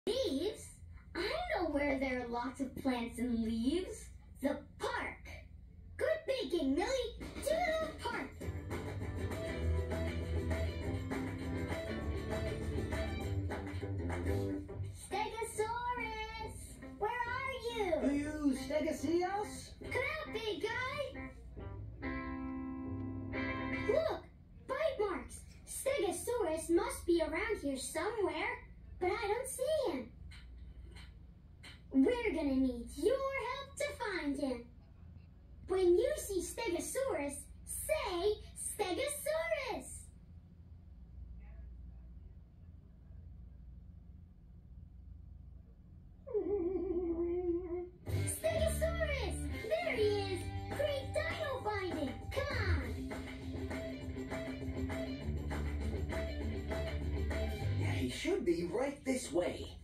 Leaves? I know where there are lots of plants and leaves. The park. Good thinking, Millie. To the park. Stegosaurus! Where are you? Do you see us? Come out, big guy! Look! Bite marks! Stegosaurus must be around here somewhere, but I don't see him. We're gonna need your help to find him. When you see Stegosaurus, say Stegosaurus! Stegosaurus! There he is! Great dino finding! Come on! Yeah, he should be right this way.